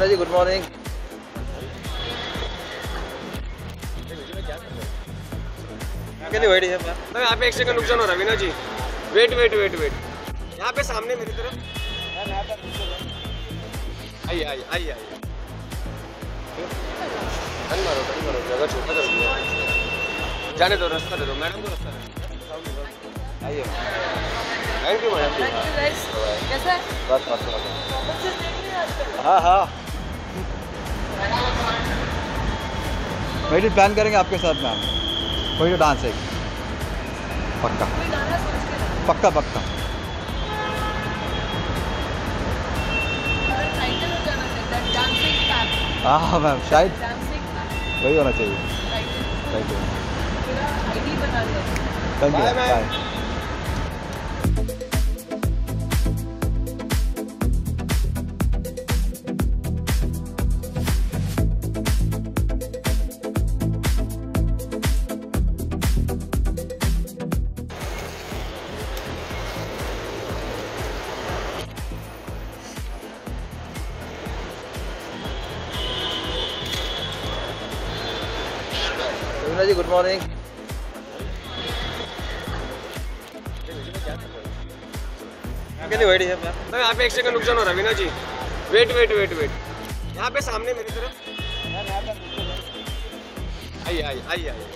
जी good morning. के लिए wait है मैम यहाँ पे 1 सेकंड रुक जाओ ना Raveena ji. Wait wait wait wait यहाँ पे सामने मेरी तरफ। आइए आइए आइए आइए। टर्न मारो जगह छोटा कर दिया। जाने दो, रास्ता दे दो मैडम को, रास्ता दे दो। आइए थैंक यू मैडम। कैसा है? बस हाँ हाँ मेडिट प्लान करेंगे आपके साथ मैम। कोई तो डांस है पक्का कोई गाना सोच के रखो। पक्का पक्का। टाइटल हो जाना चाहिए डांसिंग पैप। हाँ मैम शायद डांसिंग पैप वही होना चाहिए। टाइटल। थैंक यू पूरा आईडी बना लो। Thank you Bye, ma'am. Bye. Raveena ji good morning. के लिए वेट है मैम यहाँ पे 1 सेकंड रुक जाओ ना Raveena ji. Wait wait wait wait यहाँ पे सामने मेरी तरफ। आइए आइए आइए आइए।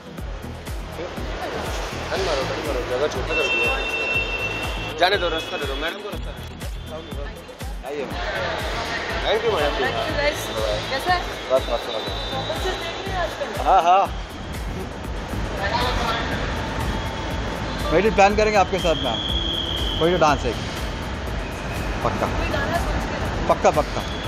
टर्न मारो जगह छोटा कर दिया। जाने दो, रास्ता दे दो मैडम को, रास्ता दे दो। आइए थैंक यू मैडम। कैसा है? बस देख रहे हैं आजकल। हाँ हाँ मेडिट प्लान करेंगे आपके साथ मैम। कोई तो डांस है पक्का कोई गाना सोच के रखो। पक्का पक्का।